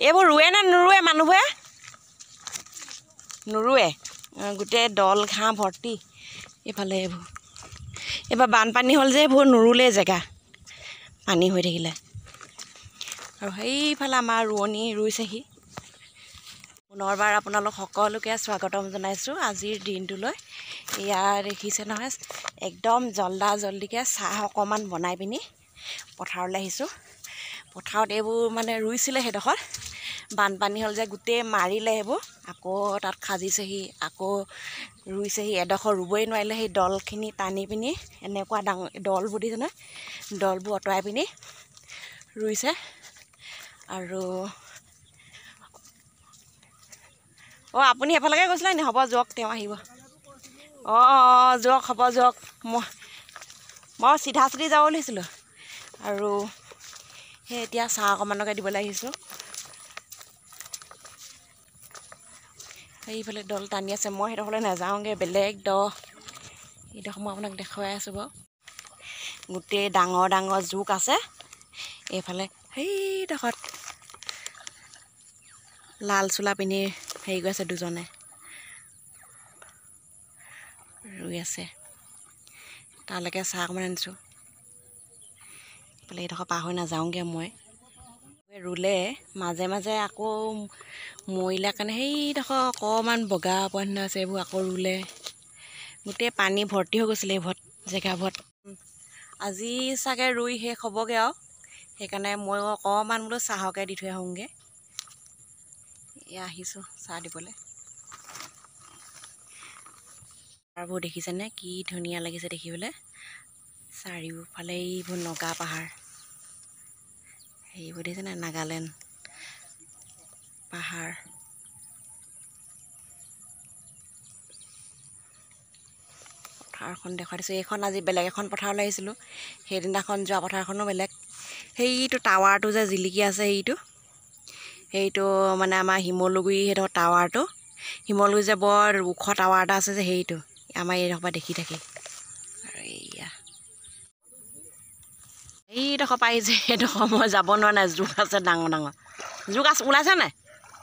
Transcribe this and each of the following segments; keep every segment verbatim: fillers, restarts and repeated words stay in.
এইবোৰ ৰুৱে নে নুৰুৱে মানুহবোৰে নুৰুৱে গোটেই দল ঘাঁহ ভৰ্তি এইফালে এইবোৰ এইবাৰ বানপানী হ'ল যে এইবোৰ নুৰুলে জেগা পানী হৈ থাকিলে আৰু সেইফালে আমাৰ ৰোৱনী ৰুইছেহি পুনৰবাৰ আপোনালোক সকলোকে স্বাগতম জনাইছোঁ আজিৰ দিনটোলৈ ইয়াৰ দেখিছে নহয় একদম জল্দা জল্দিকৈ চাহ অকণমান বনাই পিনি পথাৰলৈ আহিছোঁ পথাৰত এইবোৰ মানে ৰুইছিলে সেইডোখৰ বানপানী হ'ল যে গোটেই মাৰিলে সেইবোৰ আকৌ তাত খাজিছেহি আকৌ ৰুইছেহি এডোখৰ ৰুবই নোৱাৰিলে সেই দলখিনি টানি পিনি এনেকুৱা ডাঙৰ দলবোৰ দিছে নহয় দলবোৰ আঁতৰাই পিনি ৰুইছে আৰু অঁ আপুনি সেইফালেকে গৈছিলে নি হ'ব যাওক তেওঁ আহিব অঁ অঁ যাওক হ'ব যাওক মই মই চিধা চিধি যাব বুলিছিলোঁ আৰু সেই এতিয়া চাহ অকণমানকে দিবলৈ আহিছোঁ সেইফালে দল টানি আছে মই সেইডোখৰলৈ নাযাওঁগৈ বেলেগ দ এইডোখৰ মই আপোনাক দেখুৱাই আছোঁ বাৰু গোটেই ডাঙৰ ডাঙৰ জোক আছে এইফালে সেইডোখৰত লাল চোলা পিন্ধি হেৰি কৰি আছে দুজনে ৰুই আছে তালৈকে চাহ অকণমান আনিছোঁ এইফালে এইডোখৰ পাৰ হৈ নাযাওঁগৈ মই ৰুলে মাজে মাজে আকৌ মৰিলে কাৰণে সেইডোখৰ অকণমান বগা পোৱা নিচিনা আছে এইবোৰ আকৌ ৰুলে গোটেই পানী ভৰ্তি হৈ গৈছিলে এইবোৰত জেগাবোৰত আজি চাগে ৰুই শেষ হ'বগৈ আৰু সেইকাৰণে ময়ো অকণমান বোলো চাহকে দি থৈ আহোঁগৈ এয়া আহিছোঁ চাহ দিবলৈ পাহাৰবোৰ দেখিছেনে কি ধুনীয়া লাগিছে দেখিবলৈ চাৰিওফালে এইবোৰ নগা পাহাৰ সেইবোৰ দেখিছেনে নাগালেণ্ড পাহাৰ পথাৰখন দেখুৱাই দিছোঁ এইখন আজি বেলেগ এখন পথাৰলৈ আহিছিলোঁ সেইদিনাখন যোৱা পথাৰখনো বেলেগ সেইটো টাৱাৰটো যে জিলিকি আছে সেইটো সেইটো মানে আমাৰ শিমলুগুৰি সেইটো টাৱাৰটো শিমলুগুৰি যে বৰ ওখ টাৱাৰ এটা আছে যে সেইটো আমাৰ এইডোখৰ পৰা দেখি থাকি আৰু এইয়া এইডোখৰ পাই যে সেইডোখৰ মই যাব নোৱাৰা নাই জোক আছে ডাঙৰ ডাঙৰ জোক আছে ওলাইছে নাই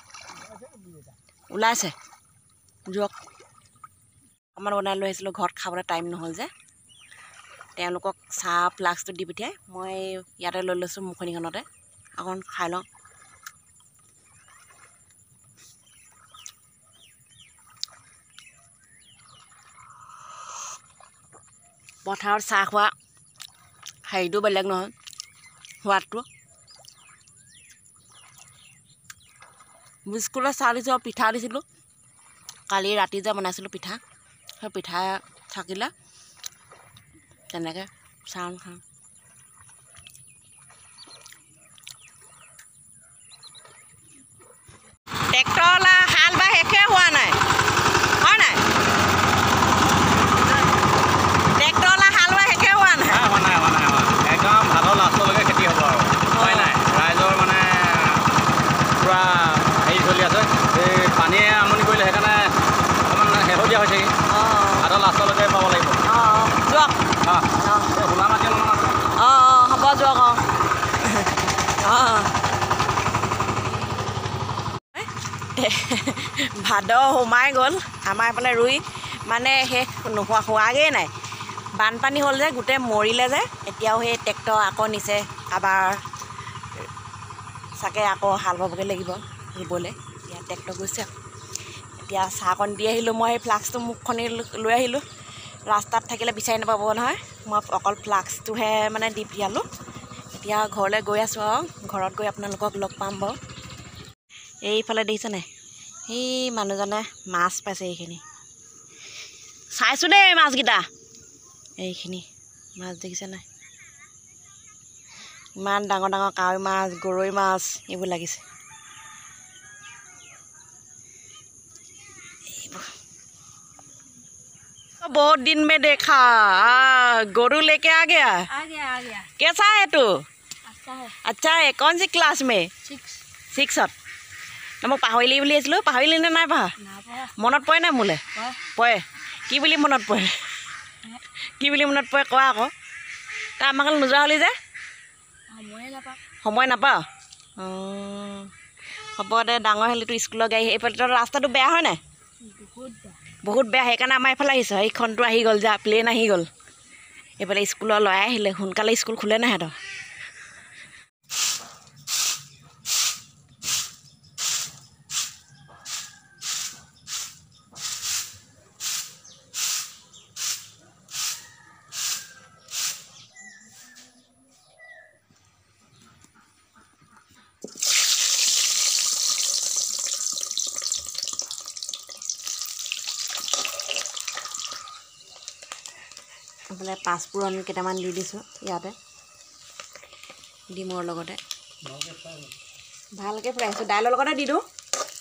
ওলাইছে জোক অকণমান বনাই লৈ আহিছিলোঁ ঘৰত খাবলৈ টাইম নহ'ল যে তেওঁলোকক চাহ ফ্লাক্সটো দি পঠিয়াই মই ইয়াতে লৈ লৈছোঁ মুখনিখনতে অকণ খাই লওঁ পথাৰত চাহ খোৱা হেৰিটো বেলেগ নহয় সোৱাদটো বিস্কুটৰ চাহ দিছোঁ আৰু পিঠা দিছিলোঁ কালি ৰাতি যে বনাইছিলোঁ পিঠা সেই পিঠা থাকিলে তেনেকৈ চাহ খাওঁ ট্ৰেক্টৰলা হাল বা শেষে হোৱা নাই হয় নাই ট্ৰেক্টৰলা হাল বা শেষে হোৱা নাই একদম ভাদৰ লাষ্টলৈকে খেতি হ'ব আৰু হয় নাই ৰাইজৰ মানে পূৰা হেৰি চলি আছে এই পানীয়ে আমনি কৰিলে সেইকাৰণে অকণমান শেহতীয়া হৈছেহি ভাদৰ লাষ্টলৈকে পাব লাগিব অঁ যোৱাক অঁ হোলা মাটি অলপমান আছে অঁ অঁ হ'ব যোৱাক অঁ অঁ ভাদ সোমাই গ'ল আমাৰ এইফালে ৰুই মানে শেষ নোহোৱা হোৱাগৈয়ে নাই বানপানী হ'ল যে গোটেই মৰিলে যে এতিয়াও সেই ট্ৰেক্টৰ আকৌ নিছে কাৰোবাৰ চাগে আকৌ হাল বাবগৈ লাগিব ৰুবলৈ এতিয়া ট্ৰেক্টৰ গৈছে এতিয়া চাহকণ দি আহিলোঁ মই সেই ফ্লাক্সটো মুখখনি লৈ আহিলোঁ ৰাস্তাত থাকিলে বিচাৰি নাপাব নহয় মই অকল ফ্লাক্সটোহে মানে দি পঠিয়ালোঁ এতিয়া ঘৰলৈ গৈ আছোঁ আৰু ঘৰত গৈ আপোনালোকক লগ পাম বাৰু এইফালে দেখিছে নাই সেই মানুহজনে মাছ পাইছে এইখিনি চাইছোঁ দেই মাছকেইটা এইখিনি মাছ দেখিছে নাই ইমান ডাঙৰ ডাঙৰ কাৱৈ মাছ গৰৈ মাছ এইবোৰ লাগিছে बहुत दिन में देखा गोरू लेके आ गया आ गया आ गया कैसा है तू अच्छा है अच्छा है कौन सी क्लास में सिक्स सिक्सत মই পাহৰিলি বুলি আছিলোঁ পাহৰিলি নে নাই পাহা মনত পৰে নাই মোলৈ পৰে কি বুলি মনত পৰে কি বুলি মনত পৰে কোৱা আকৌ তই আমাৰ নোযোৱা হ'লি যে সময়ে নাপাওঁ সময় নাপাওঁ অঁ হ'ব দে ডাঙৰ হ'লেতো স্কুলৰ গাড়ী এইফালে ৰাস্তাটো বেয়া হয় নাই বহুত বেয়া বহুত বেয়া সেইকাৰণে আমাৰ এইফালে আহিছোঁ সেইখনটো আহি গ'ল যা প্লেন আহি গ'ল এইফালে স্কুলৰ ল'ৰাই আহিলে সোনকালে স্কুল খোলে নাই সিহঁতৰ এইফালে পাঁচফোৰণ কেইটামান দি দিছোঁ ইয়াতে ডিমৰ লগতে ভালকৈ ফ্ৰাই দাইলৰ লগতে দি দিওঁ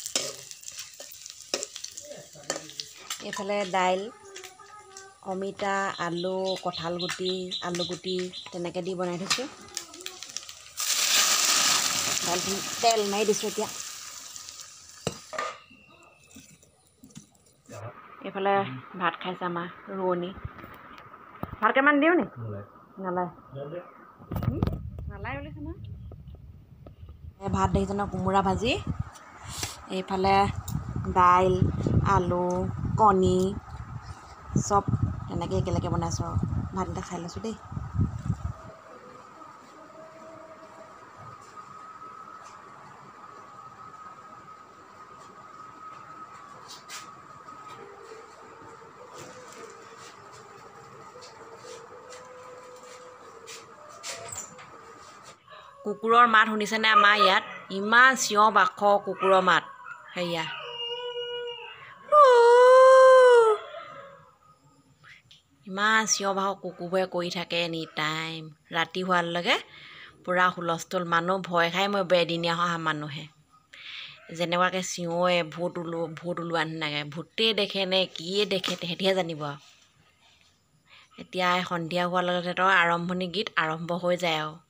এইফালে দাইল অমিতা আলু কঁঠাল গুটি আলু গুটি তেনেকৈ দি বনাই থৈছোঁ দাইলখিনি তেল মাৰি দিছোঁ এতিয়া এইফালে ভাত খাইছে আমাৰ ৰোৱনী ভাত কেইটামান দিওঁ নি নালাগে নালাগে বুলিছে নহয় ভাত দেখিছে ন কোমোৰা ভাজি এইফালে দাইল আলু কণী চব তেনেকৈ একেলগে বনাইছোঁ আৰু ভাতকেইটা খাই লৈছোঁ দেই কুকুৰৰ মাত শুনিছেনে আমাৰ ইয়াত ইমান চিঞৰ বাখৰ কুকুৰৰ মাত সেয়া ইমান চিঞৰ বাখৰ কুকুৰবোৰে কৰি থাকে এনি টাইম ৰাতি হোৱালৈকে পূৰা হুলস্থুল মানুহ ভয় খাই মই এদিনীয়া অহা মানুহে যেনেকুৱাকৈ চিঞৰে ভূত ওলো ভূত ওলোৱা নিচিনাকৈ ভূতেই দেখে নে কিয়ে দেখে তেহেঁতিহে জানিব আৰু এতিয়া সন্ধিয়া হোৱাৰ লগে লগে সিহঁতৰ আৰম্ভণি গীত আৰম্ভ হৈ যায় আৰু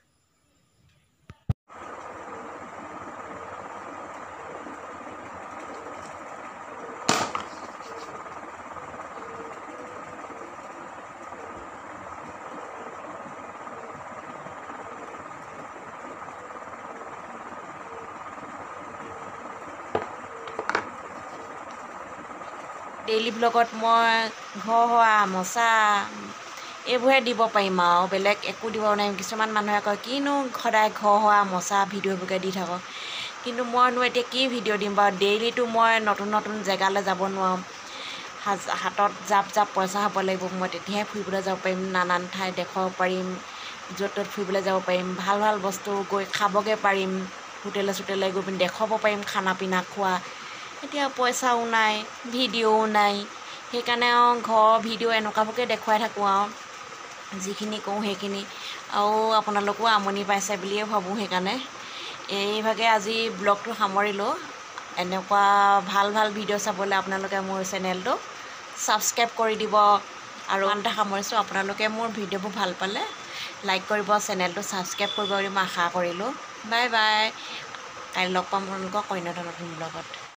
ডেইলি ব্লগত মই ঘৰ হোৱা মচা এইবোৰহে দিব পাৰিম আৰু বেলেগ একো দিব নোৱাৰিম কিছুমান মানুহে কয় কিনো সদায় ঘৰ হোৱা মচা ভিডিঅ'বোৰকে দি থাকক কিন্তু মইনো এতিয়া কি ভিডিঅ' দিম বাৰু ডেইলিটো মই নতুন নতুন জেগালৈ যাব নোৱাৰোঁ হাতত জাপ জাপ পইচা হ'ব লাগিব মই তেতিয়াহে ফুৰিবলৈ যাব পাৰিম নানান ঠাই দেখুৱাব পাৰিম য'ত ত'ত ফুৰিবলৈ যাব পাৰিম ভাল ভাল বস্তু গৈ খাবগৈ পাৰিম হোটেলে চোটেলে গৈ পিনি দেখুৱাব পাৰিম খানা পিনা খোৱা এতিয়া পইচাও নাই ভিডিঅ'ও নাই সেইকাৰণে আৰু ঘৰৰ ভিডিঅ' এনেকুৱাবোৰকে দেখুৱাই থাকোঁ আৰু যিখিনি কওঁ সেইখিনি আৰু আপোনালোকো আমনি পাইছে বুলিয়ে ভাবোঁ সেইকাৰণে এইভাগে আজি ব্লগটো সামৰিলোঁ এনেকুৱা ভাল ভাল ভিডিঅ' চাবলৈ আপোনালোকে মোৰ চেনেলটো ছাবস্ক্ৰাইব কৰি দিব আৰু আনটা সামৰিছোঁ আপোনালোকে মোৰ ভিডিঅ'বোৰ ভাল পালে লাইক কৰিব চেনেলটো ছাবস্ক্ৰাইব কৰিব বুলি মই আশা কৰিলোঁ বাই বাই কাইলৈ লগ পাম আপোনালোকক অন্য এটা নতুন ব্লগত